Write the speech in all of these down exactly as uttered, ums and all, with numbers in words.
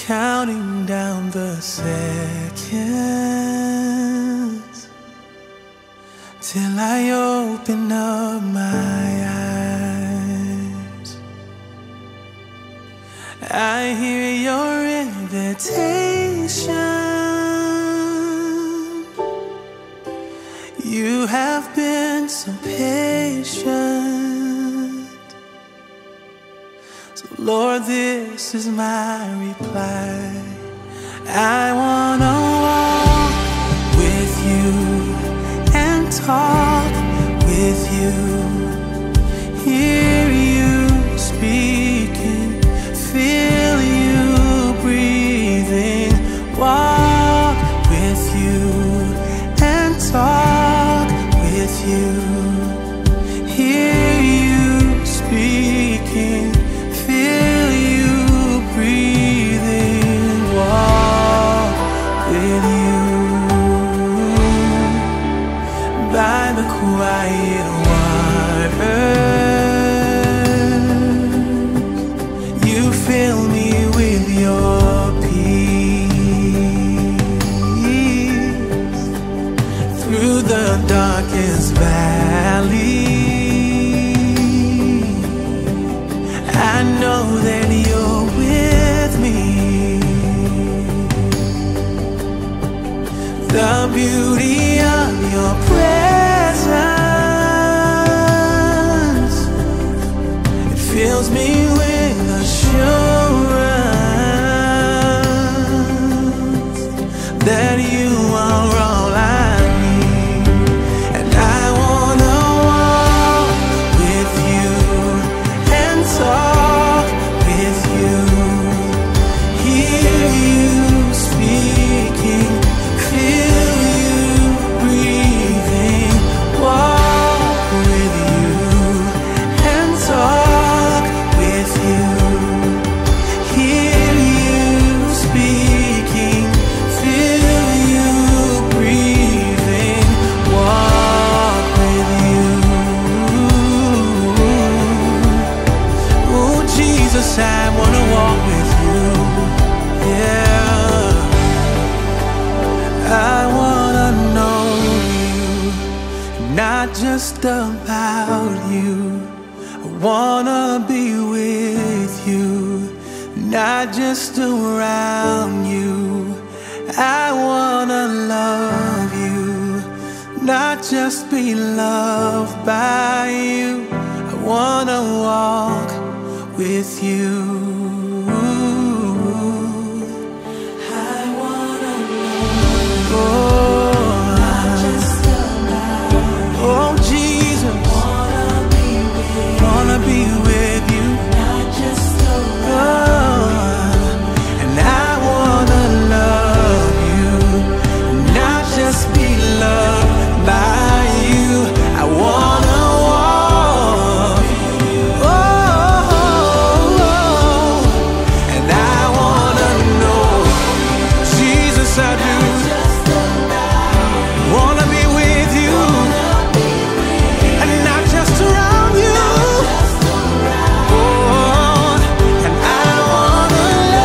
counting down the seconds till I open up my eyes. I hear your invitation. You have been so patient. So Lord, this is my reply. I wanna walk with you and talk with you, hear you speaking, feel you breathing, walk with you and talk with you, hear you speaking, feel you breathing, walk with you by the quiet waters. You fill me with your peace through the darkest valley. I know that you're with me. The beauty of your presence, it fills me with assurance that you are all I need. And I wanna walk with you and talk with you, hear you speaking, feel you breathing, walk with you and talk with you, hear you speaking, feel you breathing, walk with you. Oh Jesus, I wanna walk with you, yeah. I wanna know you, not just about you. I wanna be with you, not just around you. I wanna love you, not just be loved by you. I wanna walk with you. I wanna love you. Oh, oh Jesus, wanna be with you, wanna be with you, not just around. Oh, and I wanna love you, not just be loved by you. I wanna walk, oh, and I wanna know, Jesus, I do. Wanna be with you, and not just around you. Oh, and I wanna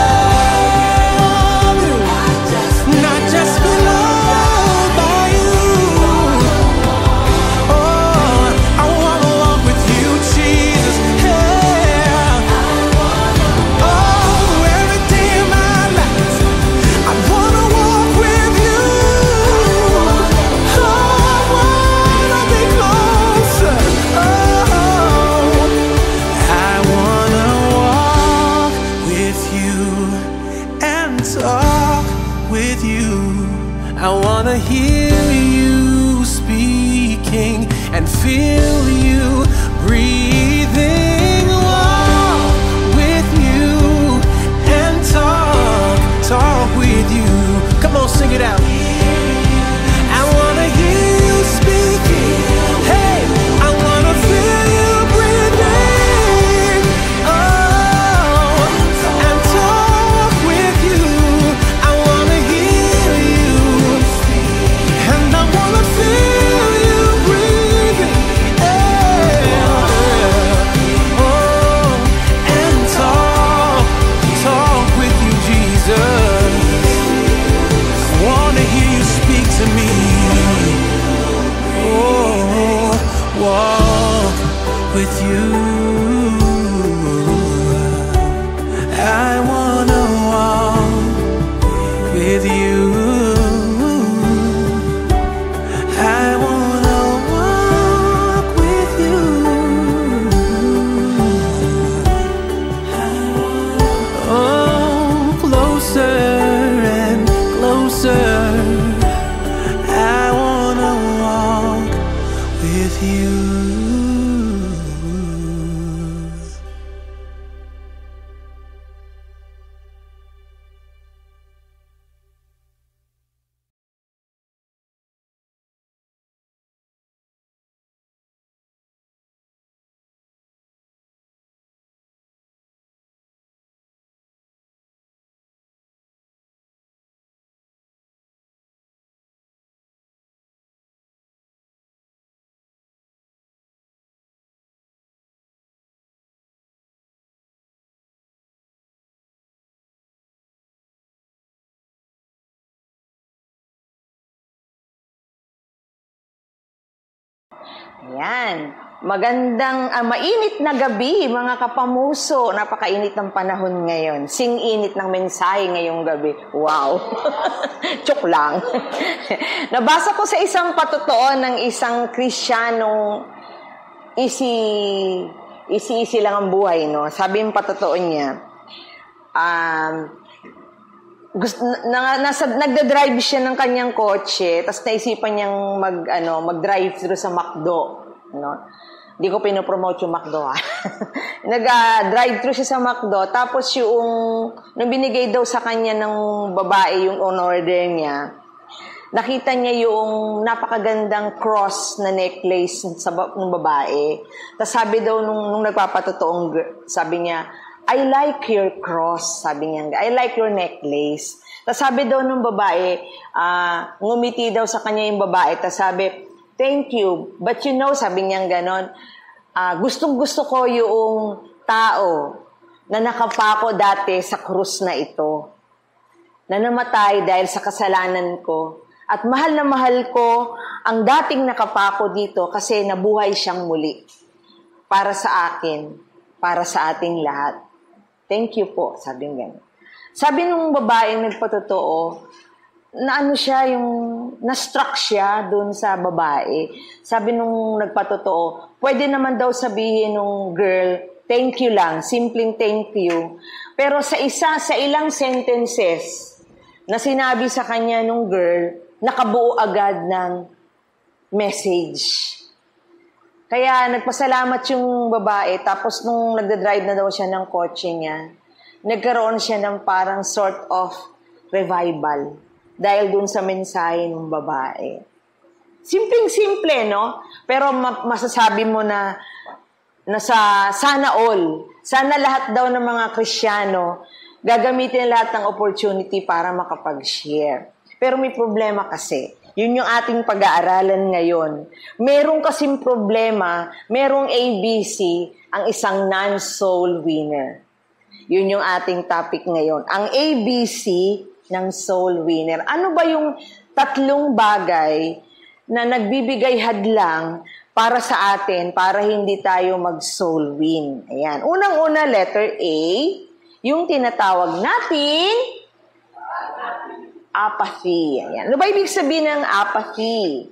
love you, not just be loved by you. Oh, I wanna walk with you, Jesus. Yeah. Oh, every day of my life, I wanna walk with you. Oh, I wanna be closer. Oh, I wanna walk with you and talk with you. I wanna hear you speaking and feel you breathing. Walk with you and talk, talk with you. Come on, sing it out. I wanna hear you speaking. Hey, I wanna feel you breathing. Oh, and talk with you. I wanna hear you, and I wanna feel you breathing. Hey. Ayan. Magandang, uh, mainit na gabi, mga kapamuso. Napakainit ng panahon ngayon. Sing-init ng mensahe ngayong gabi. Wow! Chok lang. Nabasa ko sa isang patotoo ng isang Kristiyanong isi, isi-isi lang ang buhay, no? Sabi yung patotoo niya, um, gusto, na, nasa, nagda-drive siya ng kanyang kotse, tapos naisipan niyang mag, ano, mag-drive through sa McDo. No? Hindi ko pinopromote yung McDo. Nag-drive uh, through siya sa McDo, tapos yung, nung binigay daw sa kanya ng babae yung on-order niya, nakita niya yung napakagandang cross na necklace sa ng babae. Tapos sabi daw nung, nung nagpapatotoong, sabi niya, I like your cross, sabi niya. I like your necklace. Tapos sabi daw nung babae, uh, ngumiti daw sa kanya yung babae. Tapos sabi, thank you. But you know, sabi niya ganon, uh, gustong-gusto ko yung tao na nakapako dati sa krus na ito. Na namatay dahil sa kasalanan ko. At mahal na mahal ko ang dating nakapako dito kasi nabuhay siyang muli. Para sa akin, para sa ating lahat. Thank you po, sabi nga. Sabi nung babaeng nagpatotoo, na ano siya, yung na-struck siya dun sa babae. Sabi nung nagpatotoo, pwede naman daw sabihin nung girl, thank you lang, simpleng thank you. Pero sa isa, sa ilang sentences na sinabi sa kanya nung girl, nakabuo agad ng message. Kaya nagpasalamat yung babae, tapos nung nagdadrive na daw siya ng kotse niya, nagkaroon siya ng parang sort of revival dahil dun sa mensahe ng babae. Simpleng-simple, no? Pero ma- masasabi mo na, na sa sana all, sana lahat daw ng mga Kristiyano, gagamitin lahat ng opportunity para makapag-share. Pero may problema kasi. Yun yung ating pag-aaralan ngayon. Merong kasing problema, merong A B C, ang isang non-soul winner. Yun yung ating topic ngayon. Ang A B C ng soul winner. Ano ba yung tatlong bagay na nagbibigay hadlang para sa atin, para hindi tayo mag-soul win? Ayan. Unang-una, letter A, yung tinatawag natin apathy. Ayan. Ano ba ibig sabihin ng apathy?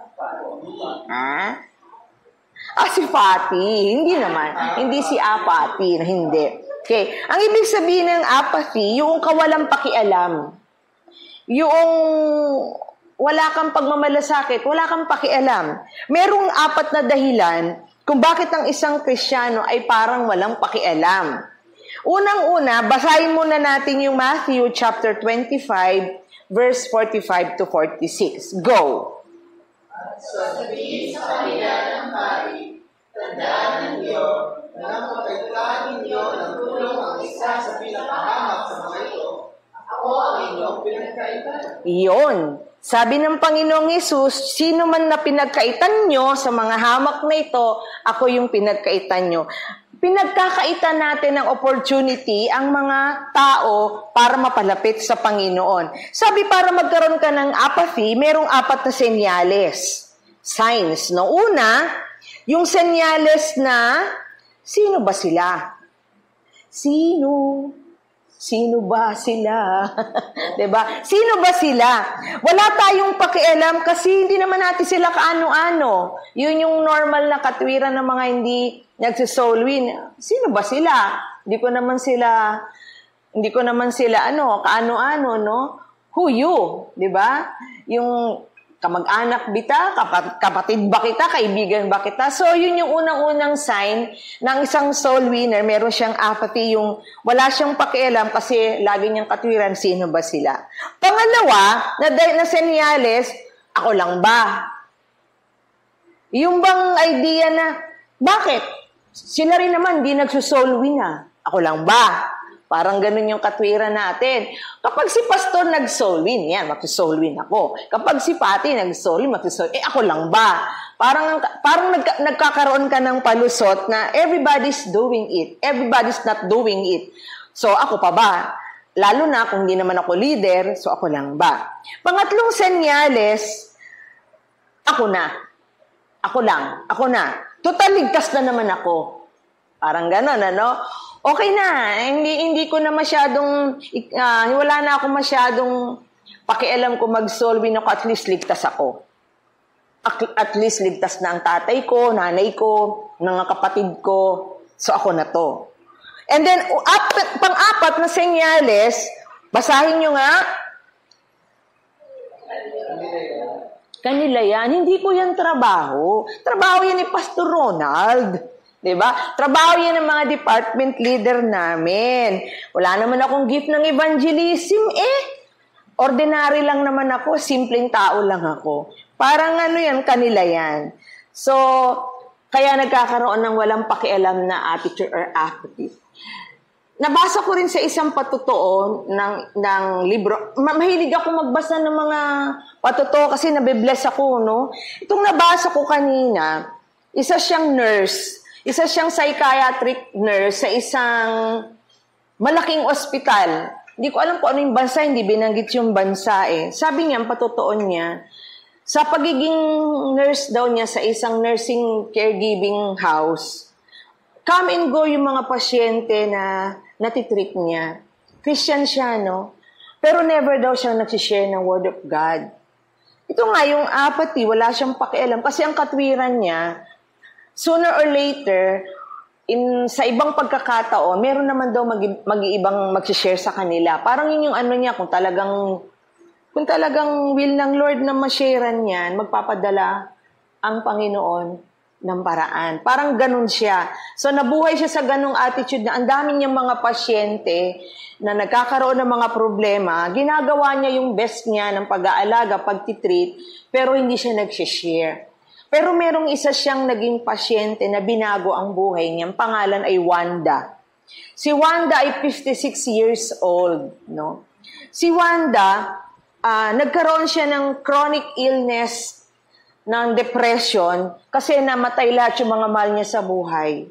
Ha? Ah, si Fatty. Hindi naman. Hindi si apathy. Hindi. Okay. Ang ibig sabihin ng apathy, yung kawalang pakialam. Yung wala kang pagmamalasakit, wala kang pakialam. Merong apat na dahilan kung bakit ang isang Kristiyano ay parang walang pakialam. Unang-una, basahin muna natin yung Matthew chapter twenty-five, verse forty-five to forty-six. Go! At sasabihin sa kanila ng hari, tandaan ninyo na nang mapagkaan ninyo ng tulong ang isa sa pinakahamak sa mga ito, ako ang inyong pinagkaitan. Iyon. Sabi ng Panginoong Hesus, sino man na pinagkaitan nyo sa mga hamak na ito, ako yung pinagkaitan nyo. Pinagkakaitan natin ng opportunity ang mga tao para mapalapit sa Panginoon. Sabi, para magkaroon ka ng apathy, merong apat na senyales. Signs. No? Una, yung senyales na, sino ba sila? Sino? Sino ba sila? Diba? Sino ba sila? Wala tayong pakialam kasi hindi naman natin sila kaano-ano. Yun yung normal na katwiran ng mga hindi nagsisoul win. Sino ba sila? Hindi ko naman sila, hindi ko naman sila ano, kaano-ano, no? Who you? Diba? Yung kamag-anak bita, kapatid ba kita, kaibigan ba kita? So, yun yung unang-unang sign ng isang soul winner. Meron siyang apathy, yung wala siyang pakialam kasi lagi niyang katwiran, sino ba sila? Pangalawa, na, na senyales, ako lang ba? Yung bang idea na, bakit? Sila rin naman, di nagsusoul win ah. Ako lang ba? Parang ganun yung katwiran natin. Kapag si pastor nag-soul win, yan, mag-soul win ako. Kapag si Patty nag-soul win, mag-soul win, eh ako lang ba? Parang, parang nagka, nagkakaroon ka ng palusot na everybody's doing it. Everybody's not doing it. So, ako pa ba? Lalo na kung hindi naman ako leader, so ako lang ba? Pangatlong senyales, ako na. Ako lang, ako na. Total ligtas na naman ako. Parang gano'n, ano? Okay na, hindi hindi ko na masyadong, uh, wala na ako masyadong pakialam ko mag-solving ako, at least ligtas ako. At least ligtas na ang tatay ko, nanay ko, mga kapatid ko. So ako na to. And then, up, pang-apat na senyales, basahin nyo nga. Kanila yan. Hindi ko yan trabaho. Trabaho yan ni Pastor Ronald. Diba? Trabaho yan ng mga department leader namin. Wala naman akong gift ng evangelism eh. Ordinary lang naman ako. Simpleng tao lang ako. Parang ano yan, kanila yan. So, kaya nagkakaroon ng walang pakialam na attitude or apathy. Nabasa ko rin sa isang patutuo ng, ng libro. Mahilig ako magbasa ng mga patutuo kasi nabibless ako, no? Itong nabasa ko kanina, isa siyang nurse. Isa siyang psychiatric nurse sa isang malaking ospital. Hindi ko alam kung ano yung bansa, hindi binanggit yung bansa eh. Sabi niya, ang patutuo niya, sa pagiging nurse daw niya sa isang nursing caregiving house, come and go yung mga pasyente na natitreat niya. Christian siya, no? Pero never daw siya nagsishare ng Word of God. Ito nga, yung apathy, wala siyang pakialam. Kasi ang katwiran niya, sooner or later, in, sa ibang pagkakataon, meron naman daw mag- mag-iibang magsishare sa kanila. Parang yun yung ano niya, kung talagang, kung talagang will ng Lord na ma-sharean yan, magpapadala ang Panginoon ng paraan. Parang ganun siya. So, nabuhay siya sa ganung attitude na ang dami niyang mga pasyente na nagkakaroon ng mga problema, ginagawa niya yung best niya ng pag-aalaga, pag-titreat, pero hindi siya nagsishare. Pero merong isa siyang naging pasyente na binago ang buhay niya. Ang pangalan ay Wanda. Si Wanda ay fifty-six years old. No? Si Wanda, uh, nagkaroon siya ng chronic illness, ng depression, kasi namatay lahat yung mga mahal niya sa buhay.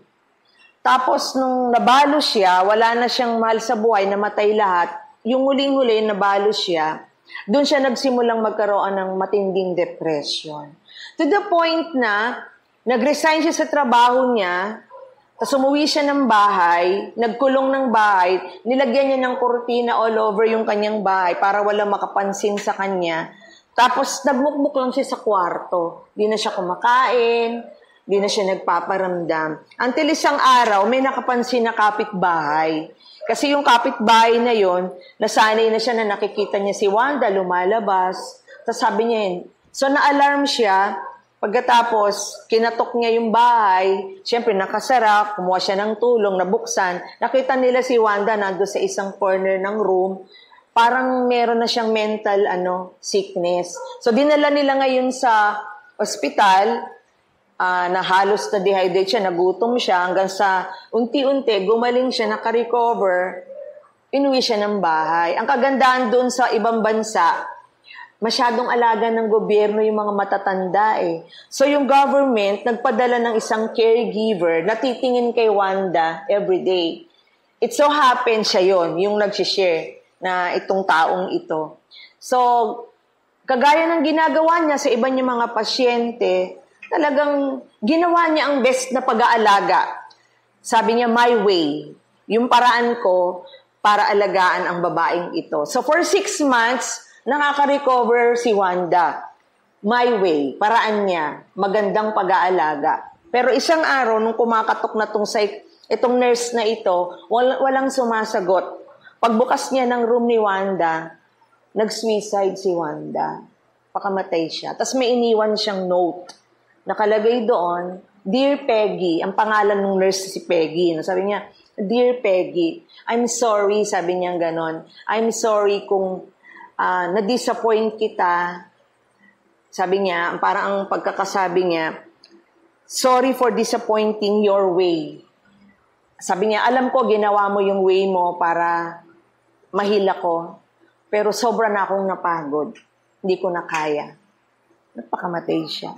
Tapos nung nabalo siya, wala na siyang mahal sa buhay, namatay lahat. Yung huling-huli, nabalo siya. Doon siya nagsimulang magkaroon ng matinding depression. To the point na, nag-resign siya sa trabaho niya, tapos umuwi siya ng bahay, nagkulong ng bahay, nilagyan niya ng kurtina all over yung kanyang bahay para walang makapansin sa kanya. Tapos nagmukmuk lang siya sa kwarto. Di na siya kumakain, di na siya nagpaparamdam. Until isang araw, may nakapansin na kapitbahay. Kasi yung kapitbahay na yon, nasanay na siya na nakikita niya si Wanda lumalabas. Tapos sabi niya yun, so na-alarm siya. Pagkatapos, kinatok niya yung bahay. Siyempre, nakasara. Kumuha siya ng tulong, nabuksan. Nakita nila si Wanda nando sa isang corner ng room. Parang meron na siyang mental ano sickness. So, dinala nila ngayon sa ospital. Uh, na halos na dehydrate siya, nagutom siya. Hanggang sa unti-unti, gumaling siya, naka-recover. Inuwi siya ng bahay. Ang kagandahan doon sa ibang bansa, masyadong alaga ng gobyerno yung mga matatanda eh. So yung government, nagpadala ng isang caregiver na titingin kay Wanda every day. It so happens siya yon, yung nagsishare na itong taong ito. So, kagaya ng ginagawa niya sa iba niyang mga pasyente, talagang ginawa niya ang best na pag-aalaga. Sabi niya, my way. Yung paraan ko para alagaan ang babaeng ito. So for six months, nakaka-recover si Wanda. My way, paraan niya, magandang pag-aalaga. Pero isang araw, nung kumakatok na tong psych, itong nurse na ito, wal, walang sumasagot. Pagbukas niya ng room ni Wanda, nag-suicide si Wanda. Pakamatay siya. Tapos may iniwan siyang note. Nakalagay doon, Dear Peggy, ang pangalan ng nurse si Peggy. Sabi niya, Dear Peggy, I'm sorry, sabi niya ganon. I'm sorry kung Uh, na-disappoint kita. Sabi niya, parang ang pagkakasabi niya, sorry for disappointing your way. Sabi niya, alam ko, ginawa mo yung way mo para mahila ko. Pero sobra na akong napagod. Hindi ko na kaya. Nagpakamatay siya.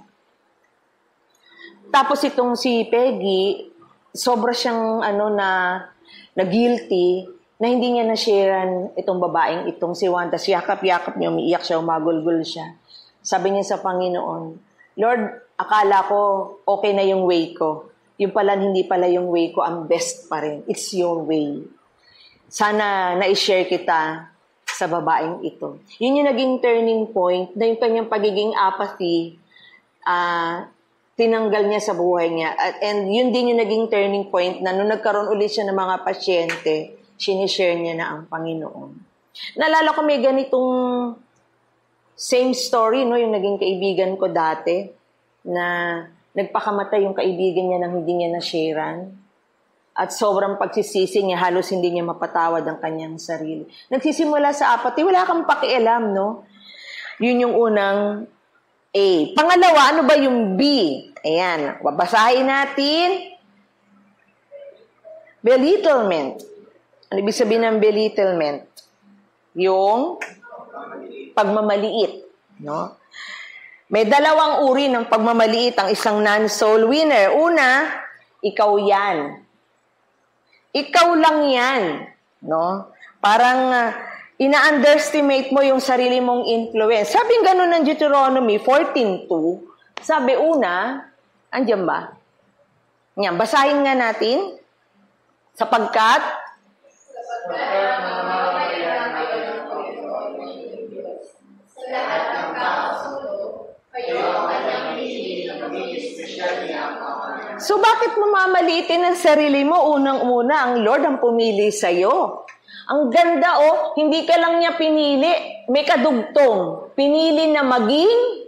Tapos itong si Peggy, sobra siyang ano na, na guilty, na hindi niya na-sharean itong babaeng itong si Wanda. Tapos yakap-yakap niya, umiiyak siya, umagulgul siya. Sabi niya sa Panginoon, Lord, akala ko okay na yung way ko. Yung pala, hindi pala yung way ko ang best pa rin. It's your way. Sana na-share kita sa babaeng ito. Yun yung naging turning point na yung kanyang pagiging apathy, uh, tinanggal niya sa buhay niya. At, and yun din yung naging turning point na nung nagkaroon ulit siya ng mga pasyente, sinishare niya na ang Panginoon. Naalala ko may ganitong same story, no, yung naging kaibigan ko dati, na nagpakamatay yung kaibigan niya nang hindi niya na-sharean. At sobrang pagsisisi niya, halos hindi niya mapatawad ang kanyang sarili. Nagsisimula sa apathy, wala kang pakialam, no? Yun yung unang A. Pangalawa, ano ba yung B? Ayan, babasahin natin. Belittlement. Ano ibig sabihin ng belittlement? Yung pagmamaliit, no? May dalawang uri ng pagmamaliit ang isang non-soul winner. Una, ikaw yan. Ikaw lang yan, no? Parang uh, ina-underestimate mo yung sarili mong influence. Sabi ng ganun ng Deuteronomy fourteen two, sabi una, andyan ba? Yan, basahin nga natin. Sapagkat, sapagkat so, bakit mo mamaliitin ang sarili mo? Unang-una, ang Lord ang pumili sa'yo. Ang ganda, oh, hindi ka lang niya pinili. May kadugtong. Pinili na maging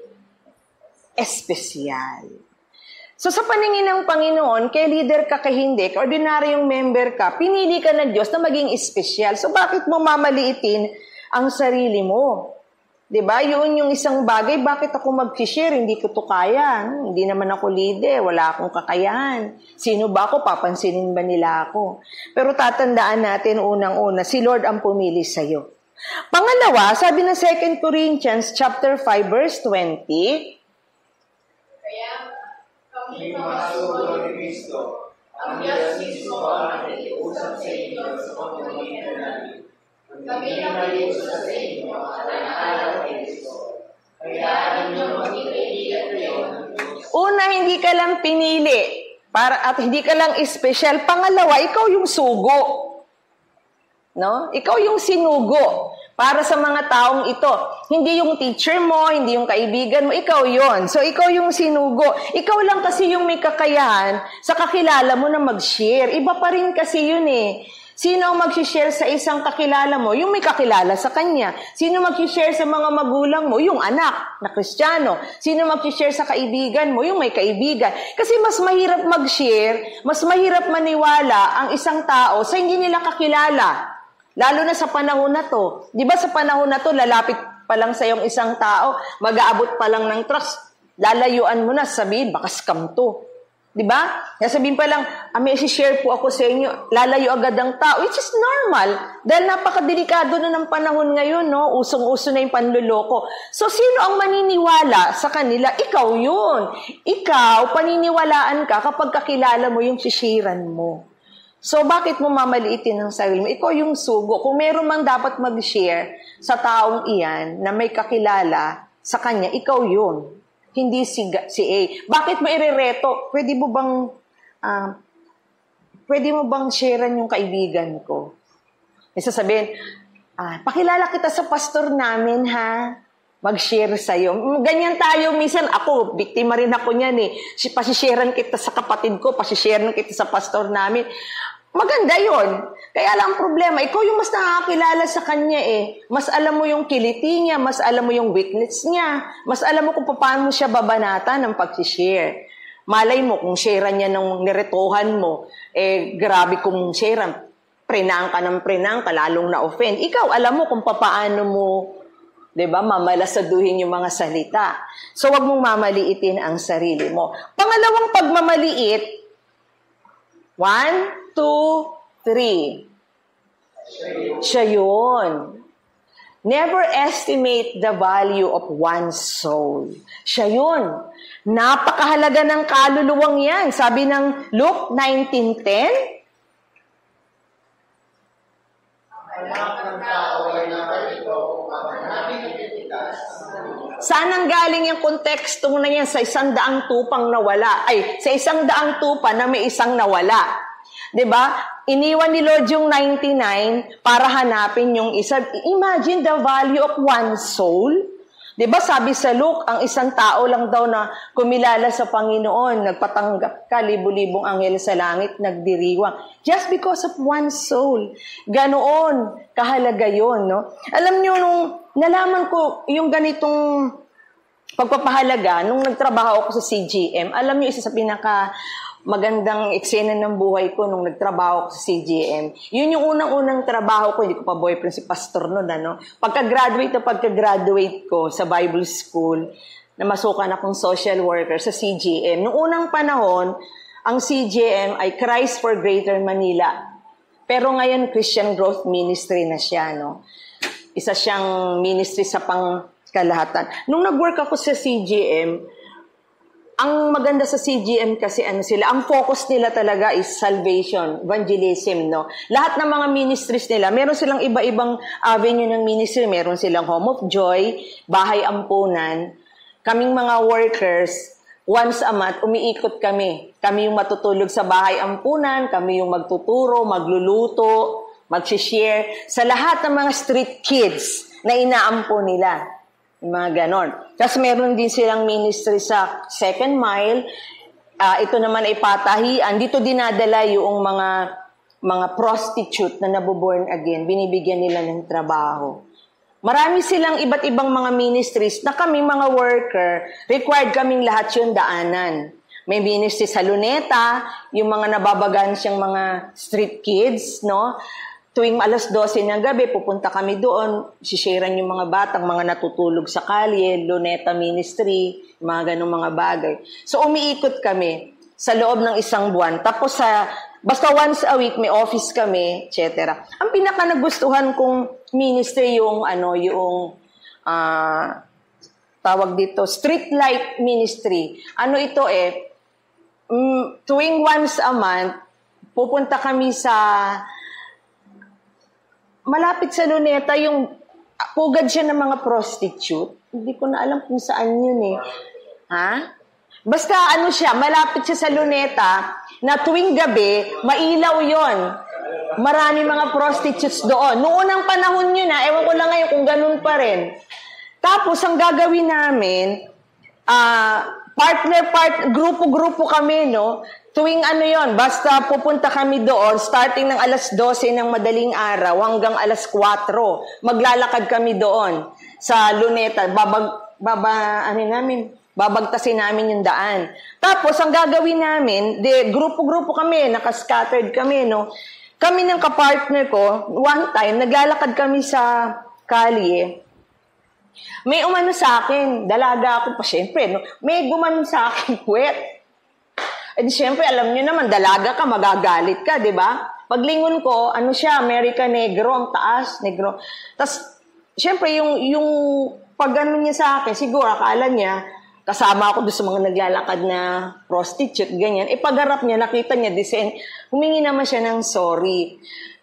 espesyal. So, sa paningin ng Panginoon, kay leader ka, kay hindi, kay ordinaryong member ka, pinili ka ng Diyos na maging espesyal. So, bakit mo mamaliitin ang sarili mo? Diba? Yun yung isang bagay, bakit ako mag-share? Hindi ko to kaya. Hindi naman ako leader. Wala akong kakayahan. Sino ba ako? Papansinin ba nila ako? Pero tatandaan natin unang-una, si Lord ang pumili sa'yo. Pangalawa, sabi ng Second Corinthians chapter five, verse twenty, kaya kami masulo ni Kristo, ang Diyos mismo ang nakikiusap sa inyo sa pamamagitan namin. Kami nakikiusap sa inyo at ang araw ni Kristo. Kaya ninyo maging kaibigan kayo ng Diyos. Una, hindi ka lang pinili para, at hindi ka lang espesyal. Pangalawa, ikaw yung sugo. No? Ikaw yung sinugo para sa mga taong ito. Hindi yung teacher mo, hindi yung kaibigan mo, ikaw yon. So, ikaw yung sinugo. Ikaw lang kasi yung may kakayahan sa kakilala mo na mag-share. Iba pa rin kasi yun eh. Sino ang mag-share sa isang kakilala mo? Yung may kakilala sa kanya. Sino mag-share sa mga magulang mo? Yung anak na Kristiyano. Sino mag-share sa kaibigan mo? Yung may kaibigan. Kasi mas mahirap mag-share, mas mahirap maniwala ang isang tao sa hindi nila kakilala. Lalo na sa panahon na to. Di ba sa panahon na to, lalapit pa lang sa yung isang tao, mag-aabot pa lang ng trust, lalayuan mo na, sabihin, baka scam to. Di ba? Sabihin pa lang, ah, may share po ako sa inyo, lalayo agad ang tao, which is normal. Dahil napakadelikado na ng panahon ngayon, no? Usong-uso na yung panluloko. So, sino ang maniniwala sa kanila? Ikaw yun. Ikaw, paniniwalaan ka kapag kakilala mo yung sishiran mo. So, bakit mo mamaliitin ang sarili mo? Ikaw yung sugo. Kung meron mang dapat mag-share sa taong iyan na may kakilala sa kanya, ikaw yun. Hindi si, si A. Bakit mo irereto? Pwede mo bang, uh, pwede mo bang sharean yung kaibigan ko? May sasabihin, ah, pakilala kita sa pastor namin, ha? Mag-share sa'yo. Ganyan tayo, minsan ako, biktima rin ako niyan eh. Pasisharean kita sa kapatid ko, pasisharean kita sa pastor namin. Maganda yon. Kaya lang problema, ikaw yung mas nakakilala sa kanya eh. Mas alam mo yung kiliti niya, mas alam mo yung weakness niya, mas alam mo kung paano mo siya babanata ng pag-share. Malay mo, kung sharean niya ng niretohan mo, eh grabe kung sharean, prenang ka ng prenang ka, lalong na-offend. Ikaw, alam mo kung paano mo, di ba, mamalasaduhin yung mga salita. So, wag mong mamaliitin ang sarili mo. Pangalawang pagmamaliit, one, two, three. Siya yun. Never estimate the value of one's soul. Siya yun. Napakahalaga ng kaluluwang yan. Sabi ng Luke nineteen ten, ang anak ng tao ay nakalito upang hanapin ang ititas. Saan ang galing yung konteksto na yan sa isang daang tupang nawala? Ay, sa isang daang tupa na may isang nawala. Diba? Iniwan ni Lord yung ninety-nine para hanapin yung isa. Imagine the value of one soul. Diba sabi sa Luke, ang isang tao lang daw na kumilala sa Panginoon, nagpatanggap ka, libu-libong anghel sa langit, nagdiriwang. Just because of one soul. Ganoon, kahalaga yun, no? Alam nyo, nung nalaman ko yung ganitong pagpapahalaga, nung nagtrabaho ako sa C G M, alam nyo, isa sa pinaka magandang eksena ng buhay ko nung nagtrabaho ko sa C G M. Yun yung unang-unang trabaho ko, hindi ko pa boyfriend si pastor noon, ano. Pagka-graduate na pagka-graduate ko sa Bible School, namasukan akong social worker sa C G M. Noong unang panahon, ang C G M ay Christ for Greater Manila. Pero ngayon, Christian Growth Ministry na siya, no. Isa siyang ministry sa pangkalahatan. Nung nag-work ako sa C G M, ang maganda sa C G M kasi ano sila, ang focus nila talaga is salvation, evangelism, no? Lahat ng mga ministries nila, meron silang iba-ibang avenue ng ministry. Meron silang Home of Joy, Bahay Ampunan. Kaming mga workers, once a month, umiikot kami. Kami yung matutulog sa Bahay Ampunan, kami yung magtuturo, magluluto, mag-share sa lahat ng mga street kids na inaampo nila. Mga ganon. Tapos meron din silang ministry sa Second Mile. Uh, ito naman ay patahian. Dito dinadala yung mga mga prostitute na nabuborn again. Binibigyan nila ng trabaho. Marami silang iba't ibang mga ministries na kami mga worker, required kaming lahat yung daanan. May ministry sa Luneta, yung mga nababagan siyang mga street kids, no? Tuwing alas dose ng gabi, pupunta kami doon, sisharean yung mga batang, mga natutulog sa kalye, Luneta Ministry, mga ganong mga bagay. So, umiikot kami sa loob ng isang buwan. Tapos, sa, basta once a week, may office kami, et cetera. Ang pinaka nagustuhan kong ministry yung, ano, yung, uh, tawag dito, street light ministry. Ano ito eh, um, tuwing once a month, pupunta kami sa malapit sa Luneta, yung pugad siya ng mga prostitute. Hindi ko na alam kung saan yun eh. Ha? Basta ano siya, malapit siya sa Luneta, na tuwing gabi, mailaw yon. Marami mga prostitutes doon. Noong unang panahon yun na, ewan ko lang ngayon kung ganun pa rin. Tapos, ang gagawin namin, ah, uh, partner, part, grupo-grupo kami, no? Tuwing ano yon, basta pupunta kami doon, starting ng alas dose ng madaling araw hanggang alas kwatro, maglalakad kami doon sa Luneta, babag, baba, ano namin, babagtasin namin yung daan. Tapos, ang gagawin namin, de, grupo-grupo kami, nakascattered kami, no? Kami ng kapartner ko, one time, naglalakad kami sa kalye. May umano sa akin, dalaga ako pa, syempre, no? May gumano sa akin, puwet. Eh di syempre, alam nyo naman, dalaga ka, magagalit ka, di ba? Paglingon ko, ano siya, America Negro, ang taas, negro. Tapos, syempre, yung, yung pag ano niya sa akin, siguro, akala niya, kasama ako doon sa mga naglalakad na prostitute, ganyan. E pagharap niya, nakita niya, design, humingi naman siya ng sorry.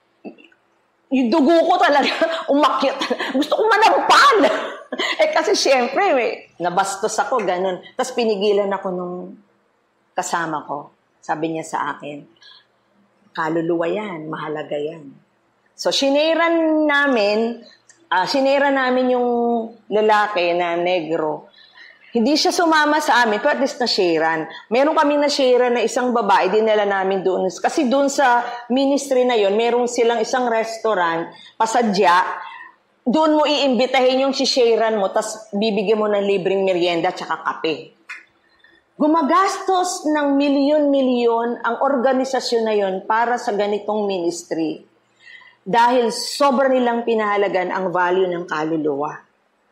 Yung dugo ko talaga, umakyat. Gusto ko manampal. Eh kasi syempre, may, nabastos ako, ganun. Tapos pinigilan ako nung kasama ko. Sabi niya sa akin, kaluluwa yan, mahalaga yan. So, sineran namin, uh, sineran namin yung lalaki na negro. Hindi siya sumama sa amin, pero at least na-sharean. Meron kaming na-sharean na isang babae, dinala namin doon. Kasi doon sa ministry na yon, meron silang isang restaurant, pasadya, doon mo iimbitahin yung si-sharean mo, tas bibigyan mo ng libreng merienda tsaka kape. Gumagastos ng milyon-milyon ang organisasyon na yon para sa ganitong ministry dahil sobrang nilang pinahalagan ang value ng kaluluwa.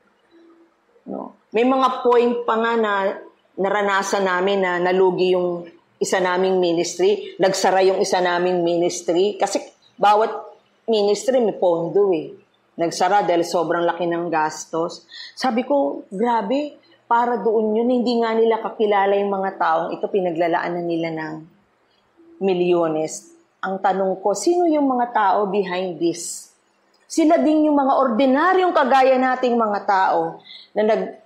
No? May mga point pa nga na naranasan namin na nalugi yung isa naming ministry, nagsara yung isa naming ministry, kasi bawat ministry may pondo eh. Nagsara dahil sobrang laki ng gastos. Sabi ko, grabe, para doon yun, hindi nga nila kakilala yung mga taong ito, pinaglalaanan nila ng milyones. Ang tanong ko, sino yung mga tao behind this? Sila din yung mga ordinaryong kagaya nating mga tao na nag,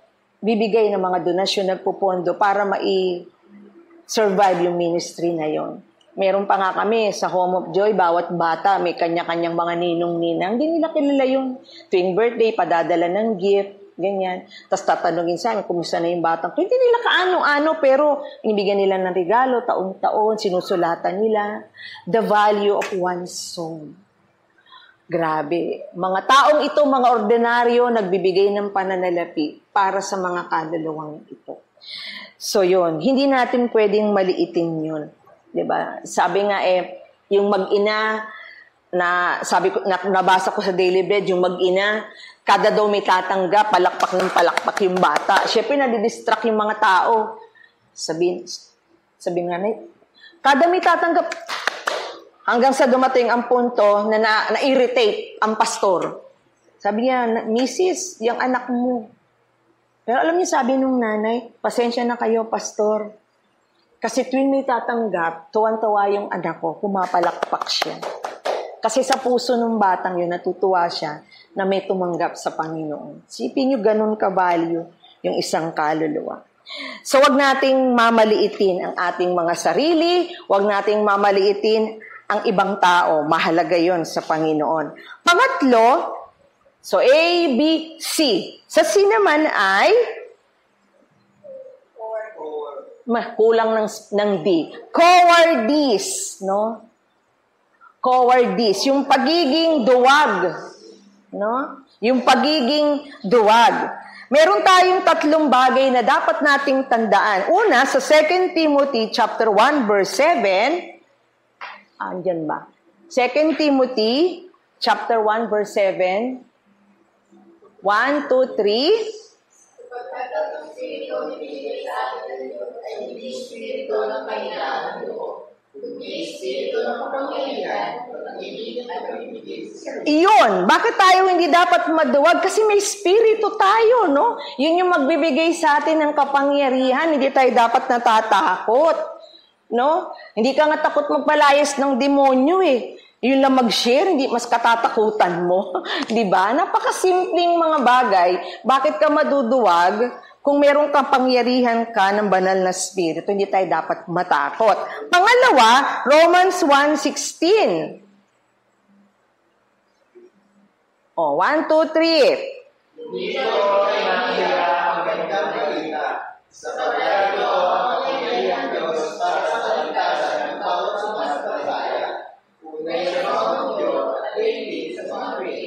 bibigay ng mga donasyon, nagpupondo para mai-survive yung ministry na yon. Meron pa nga kami sa Home of Joy, bawat bata may kanya-kanyang mga ninong-ninang. Hindi nila kilala yun. Tuwing birthday, padadala ng gift, ganyan. Tapos tatanungin sa amin, kumusta na yung batang? Hindi nila kaano-ano, pero inibigyan nila ng regalo, taon-taon, sinusulatan nila. The value of one's soul. Grabe. Mga taong ito, mga ordinaryo, nagbibigay ng pananalapi para sa mga kaluluwang ito. So yun, hindi natin pwedeng maliitin yun. Diba? Sabi nga eh, yung mag-ina, na sabi ko, na, nabasa ko sa Daily Bread, yung mag-ina, kada daw may tatanggap, palakpak ng palakpak yung bata. Siyempre, nadidistract yung mga tao. Sabi, sabi nga na, kada may tatanggap, hanggang sa dumating ang punto na, na na-irritate ang pastor. Sabi niya, Missus, yung anak mo. Pero alam niyo, sabi nung nanay, pasensya na kayo, pastor. Kasi tuwing may tatanggap, tuwan-tuwa yung anak ko, pumapalakpak siya. Kasi sa puso ng batang yun, natutuwa siya na may tumanggap sa Panginoon. Sipin niyo, ganun ka-value yung isang kaluluwa. So, wag nating mamaliitin ang ating mga sarili, wag nating mamaliitin ang ibang tao. Mahalaga yon sa Panginoon. Pangatlo, so A, B, C. Sa C naman ay kulang ng, ng D. Cowardice, no? Cowardice, yung pagiging duwag, no? Yung pagiging duwag. Meron tayong tatlong bagay na dapat nating tandaan. Una, sa Second Timothy chapter one verse seven, andyan ba? Second Timothy chapter one verse seven, one, two, three. Espiritu ng kailangan mo. Espiritu ng kapangyarihan. Iyon, bakit tayo hindi dapat maduwag? Kasi may espiritu tayo, no? Yun yung magbibigay sa atin ng kapangyarihan. Hindi tayo dapat natatakot, no? Hindi ka nga takot magpalayas ng demonyo, eh. Yun lang mag-share, hindi mas katatakutan mo. Di ba? Napakasimpleng mga bagay. Bakit ka maduduwag? Kung merong kapangyarihan ka ng banal na spirito, hindi tayo dapat matakot. Pangalawa, Romans one sixteen. Oh, one, two, three. Dito ay nakilala ang magandang balita sa pagkakito ang kapangyarihan Diyos para sa kaligtasan ng bawat sumasampalataya. Kung mayroon ang Diyos at hindi sa mga Kristo.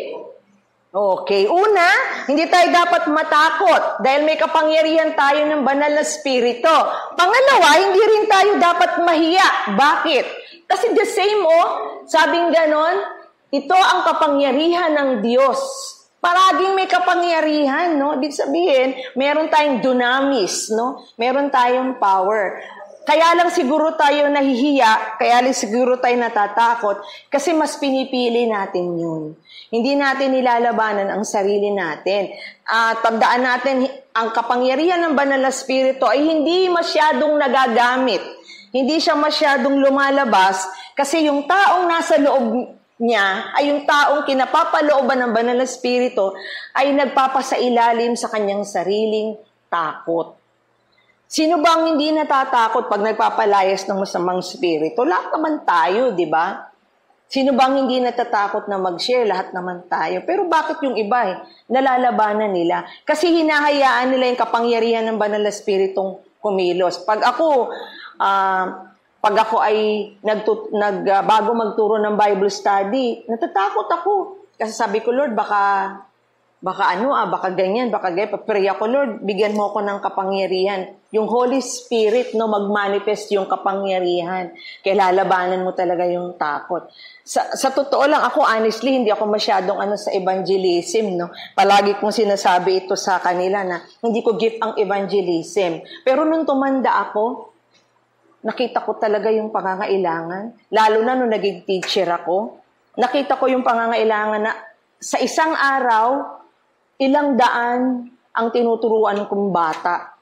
Okay, una, hindi tayo dapat matakot dahil may kapangyarihan tayo ng banal na spirito. Pangalawa, hindi rin tayo dapat mahiya. Bakit? Kasi the same, oh, sabing ganon, ito ang kapangyarihan ng Diyos. Paraging may kapangyarihan, no? Ibig sabihin, meron tayong dunamis, no? Meron tayong power. Kaya lang siguro tayo nahihiya, kaya lang siguro tayo natatakot, kasi mas pinipili natin yun. Hindi natin nilalabanan ang sarili natin. Uh, tandaan natin, ang kapangyarihan ng banal na spirito ay hindi masyadong nagagamit. Hindi siya masyadong lumalabas, kasi yung taong nasa loob niya, ay yung taong kinapapalooban ng banal na spirito, ay nagpapasailalim sa kanyang sariling takot. Sino bang hindi natatakot pag nagpapalayas ng masamang spirito? Lahat naman tayo, di ba? Sino bang hindi natatakot na mag-share? Lahat naman tayo. Pero bakit yung iba eh? Nalalabanan nila. Kasi hinahayaan nila yung kapangyarihan ng banal na spiritong kumilos. Pag ako, uh, pag ako ay nagtut- nag, uh, bago magturo ng Bible study, natatakot ako. Kasi sabi ko, Lord, baka... Baka ano, ah, baka ganyan, baka ganyan. Pray ako, Lord, bigyan mo ako ng kapangyarihan. Yung Holy Spirit, no, mag-manifest yung kapangyarihan. Kaya lalabanan mo talaga yung takot. Sa, sa totoo lang, ako, honestly, hindi ako masyadong ano sa evangelism, no. Palagi kong sinasabi ito sa kanila na hindi ko gift ang evangelism. Pero nung tumanda ako, nakita ko talaga yung pangangailangan. Lalo na nung naging teacher ako, nakita ko yung pangangailangan na sa isang araw, ilang daan ang tinuturuan kong bata.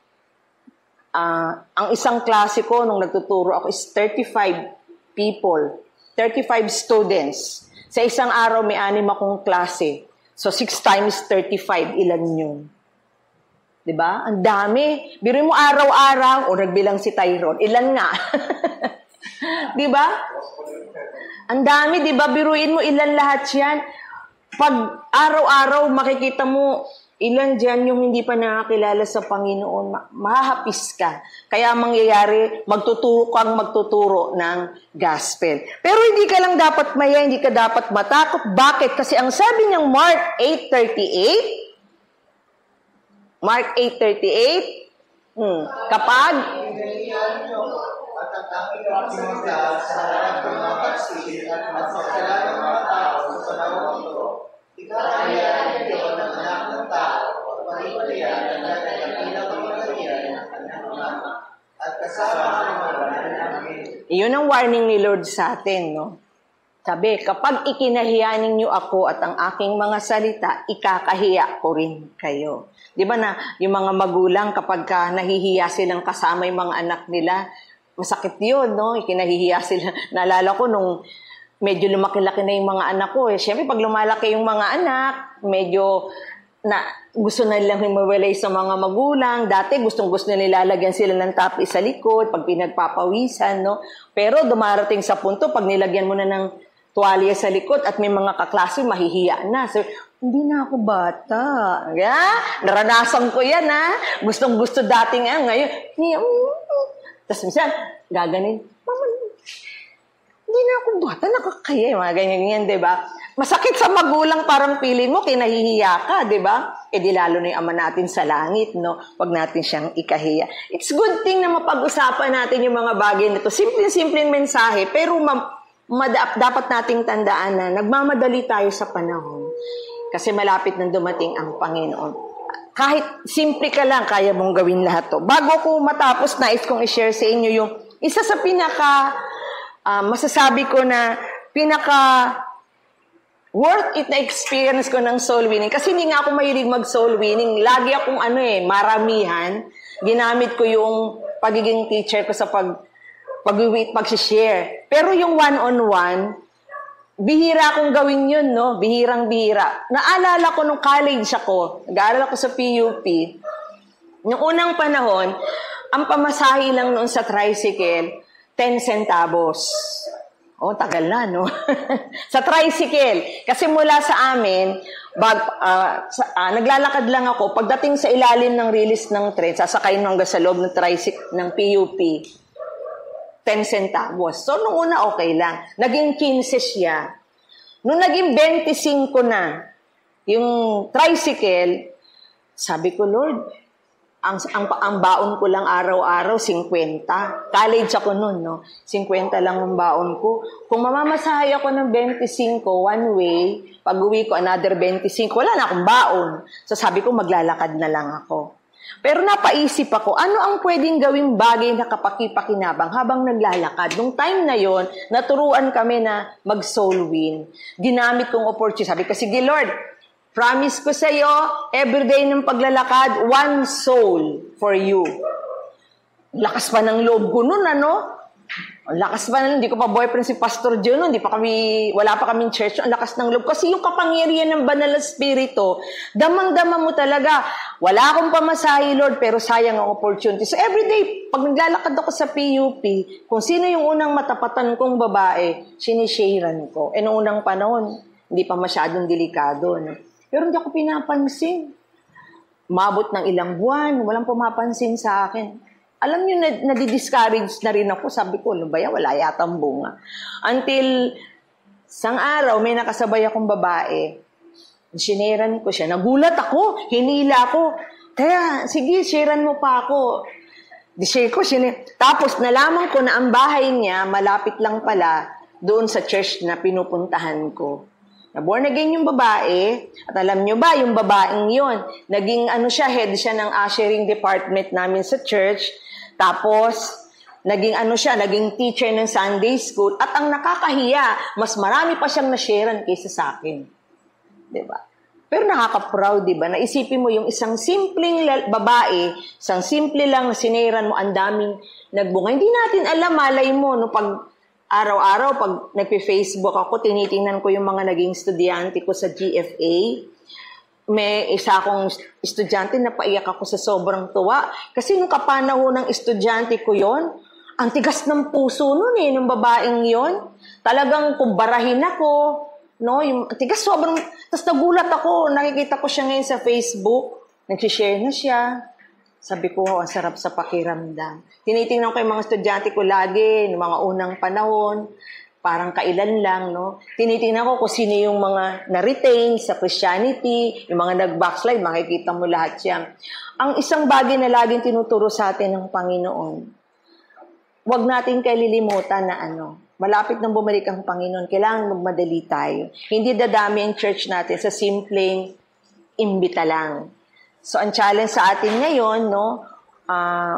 Uh, ang isang klase ko, nung nagtuturo ako, is thirty-five people. thirty-five students. Sa isang araw, may anim akong klase. So, six times thirty-five, ilan yun? Diba? Ang dami. Biruin mo araw-araw, o nagbilang si Tyrone, ilan nga? Diba? Ang dami, diba? Biruin mo ilan lahat yan. Pag araw-araw makikita mo, ilan dyan yung hindi pa nakakilala sa Panginoon, ma- mahahapis ka. Kaya mangyayari, magtuturo kang magtuturo ng gospel. Pero hindi ka lang dapat maya, hindi ka dapat matakot. Bakit? Kasi ang sabi niyang Mark eight thirty-eight, Mark eight thirty-eight, hmm, kapag at ang aking pagsimula sa harap ng mga pagsisid at magpakala ng mga tao sa panahon ito, ikakaya ninyo ng anak ng tao at panipalian ang natin ang pinakamangyarihan ng kanyang ama at kasama ang mga namin. Iyon ang warning ni Lord sa atin, no? Sabi, kapag ikinahiya ninyo ako at ang aking mga salita, ikakahiya ko rin kayo. Di ba na yung mga magulang kapag ka nahihiya silang kasama yung mga anak nila, masakit yun, no? Ikinahihiya sila. Naalala ko nung medyo lumaki-laki na yung mga anak ko. Eh. Siyempre, pag lumalaki yung mga anak, medyo na gusto na nilang himawalay sa mga magulang. Dati, gustong-gusto na nilalagyan sila ng tapi sa likod pag pinagpapawisan, no? Pero dumarating sa punto, pag nilagyan mo na ng tuwalya sa likod at may mga kaklase, mahihiya na. So, hindi na ako bata. Yeah? Naranasan ko yan, ha? Gustong-gusto dati nga. Ngayon, tapos minsan, gaganin, Mama, hindi na ako bata, nakakaya. Mga ganyan-ganyan, di ba? Masakit sa magulang, parang pili mo, kinahihiya ka, di ba? E di lalo na yung ama natin sa langit, no? Huwag natin siyang ikahiya. It's good thing na mapag-usapan natin yung mga bagay na ito. Simpleng-simpleng mensahe, pero ma- ma- dapat nating tandaan na nagmamadali tayo sa panahon. Kasi malapit nang dumating ang Panginoon. Kahit simple ka lang, kaya mong gawin lahat to. Bago ko matapos, nais kong i-share sa inyo yung isa sa pinaka, uh, masasabi ko na pinaka worth it na experience ko ng soul winning. Kasi hindi nga ako mahilig mag-soul winning. Lagi akong ano eh, maramihan. Ginamit ko yung pagiging teacher ko sa pag, pag-wait, pag-share. Pero yung one-on-one, bihira akong gawin yun, no? Bihirang-bihira. Naalala ko nung college ako, nag-aaral ako sa P U P. Yung unang panahon, ang pamasahe lang noon sa tricycle, ten centavos. Oh, tagal na, no? Sa tricycle. Kasi mula sa amin, bag, uh, sa, uh, naglalakad lang ako. Pagdating sa ilalim ng release ng train, sasakayin mo hanggang sa loob ng tricycle ng P U P. ten centavos. So, nung una, okay lang. Naging fifteen siya. Nung naging twenty-five na, yung tricycle, sabi ko, Lord, ang, ang, ang baon ko lang araw-araw, fifty. College ako nun, no? fifty lang ang baon ko. Kung mamamasahay ako ng twenty-five, one way, pag-uwi ko, another twenty-five, wala na akong baon. So, sabi ko, maglalakad na lang ako. Pero napaisip ako, ano ang pwedeng gawing bagay na kapaki-pakinabang habang naglalakad? Nung time na yon, naturuan kami na mag-soul win. Ginamit kong opportunity. Sabi ko, sige Lord, promise ko sa iyo, everyday ng paglalakad, one soul for you. Lakas pa ng loob ko nun, ano? Ang lakas pa nun, hindi ko pa boyfriend si Pastor John nun, hindi pa kami, wala pa kaming church, ang lakas ng loob. Kasi yung kapangyarihan ng Banal na Espiritu, damang-dama mo talaga. Wala akong pamasahe, Lord, pero sayang ang opportunity. So everyday, pag naglalakad ako sa P U P, kung sino yung unang matapatan kong babae, sinisharan ko. E noong unang panahon, hindi pa masyadong delikado. No? Pero hindi ako pinapansin. Umabot ng ilang buwan, walang pumapansin sa akin. Alam niyo, nadi-discourage na rin ako. Sabi ko, ano ba yan? Wala yatang bunga. Until, sang araw, may nakasabay akong babae. Sineran ko siya. Nagulat ako. Hinila ako. Kaya, sige, sharean mo pa ako. Di-share ko, share. Tapos, nalaman ko na ang bahay niya, malapit lang pala, doon sa church na pinupuntahan ko. Na born again yung babae, at alam nyo ba, yung babaeng yon, naging ano siya, head siya ng ushering department namin sa church, tapos, naging ano siya, naging teacher ng Sunday school, at ang nakakahiya, mas marami pa siyang na-sharean kaysa sa akin. Diba? Pero nakaka-proud, diba? Naisipin mo yung isang simpleng babae, isang simple lang na sineran mo, ang daming nagbunga. Hindi natin alam, malay mo, no, pag araw-araw, pag nagpe-Facebook ako, tinitingnan ko yung mga naging estudyante ko sa G F A. may isa akong estudyante na paiyak ako sa sobrang tuwa. Kasi nung kapanahon ng estudyante ko yon, ang tigas ng puso nun eh, ng babaeng yon. Talagang kumbarahin ako, no? Yung tigas sobrang, tapos nagulat ako, nakikita ko siya ngayon sa Facebook, nagsishare na siya. Sabi ko, ang sarap sa pakiramdam. Tinitingnan ko yung mga estudyante ko lagi, ng mga unang panahon, parang kailan lang, no? Tinitingnan ko kung sino yung mga na-retain sa Christianity, yung mga nag-backslide, makikita mo lahat yan. Ang isang bagay na laging tinuturo sa atin ng Panginoon, huwag natin kalilimutan na ano, malapit nang bumalik ang Panginoon, kailangan magmadali tayo. Hindi dadami ang church natin sa simpleng imbita lang. So, ang challenge sa atin ngayon, no, uh,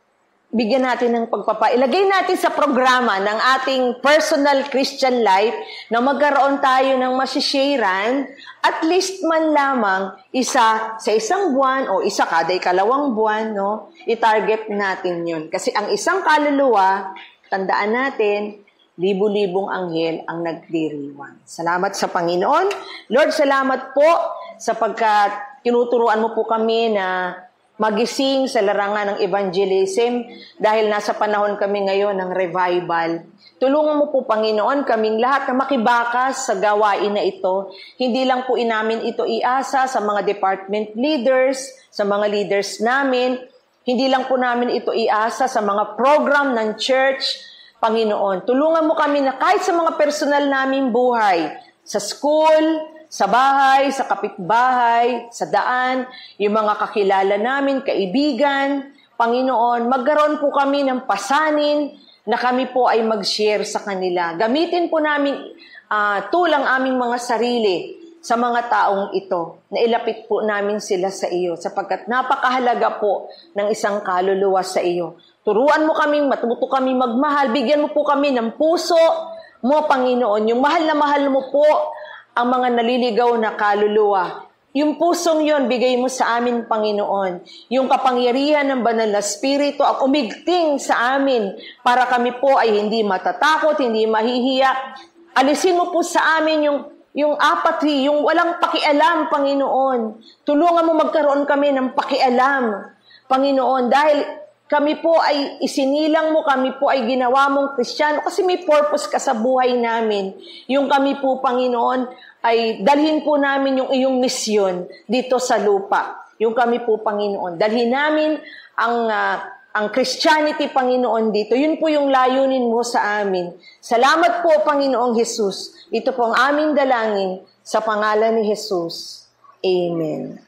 bigyan natin ng pagpapa, ilagay natin sa programa ng ating personal Christian life na magkaroon tayo ng masisharean, at least man lamang isa sa isang buwan o isa kada ikalawang buwan, no, i-target natin yun. Kasi ang isang kaluluwa, tandaan natin, libu-libong anghel ang nagdiriwang. Salamat sa Panginoon. Lord, salamat po sapagkat tinuturuan mo po kami na magising sa larangan ng evangelism dahil nasa panahon kami ngayon ng revival. Tulungan mo po, Panginoon, kaming lahat na makibakas sa gawain na ito. Hindi lang po inamin ito iasa sa mga department leaders, sa mga leaders namin. Hindi lang po namin ito iasa sa mga program ng church. Panginoon, tulungan mo kami na kahit sa mga personal naming buhay, sa school, sa bahay, sa kapitbahay, sa daan, yung mga kakilala namin, kaibigan, Panginoon, magkaroon po kami ng pasanin na kami po ay mag-share sa kanila. Gamitin po namin uh, tulang aming mga sarili sa mga taong ito, na ilapit po namin sila sa iyo, sapagkat napakahalaga po ng isang kaluluwa sa iyo. Turuan mo kami, matuto kami magmahal, bigyan mo po kami ng puso mo, Panginoon, yung mahal na mahal mo po ang mga naliligaw na kaluluwa. Yung pusong yon, bigay mo sa amin, Panginoon. Yung kapangyarihan ng banal na Espiritu ang umigting sa amin para kami po ay hindi matatakot, hindi mahihiya. Alisin mo po sa amin yung, yung apathy, yung walang pakialam, Panginoon. Tulungan mo magkaroon kami ng pakialam, Panginoon, dahil kami po ay isinilang mo, kami po ay ginawa mong Kristiyano kasi may purpose ka sa buhay namin. Yung kami po, Panginoon, ay dalhin po namin yung iyong misyon dito sa lupa. Yung kami po, Panginoon, dalhin namin ang, uh, ang Christianity, Panginoon, dito. Yun po yung layunin mo sa amin. Salamat po, Panginoong Jesus. Ito po ang aming dalangin sa pangalan ni Jesus. Amen.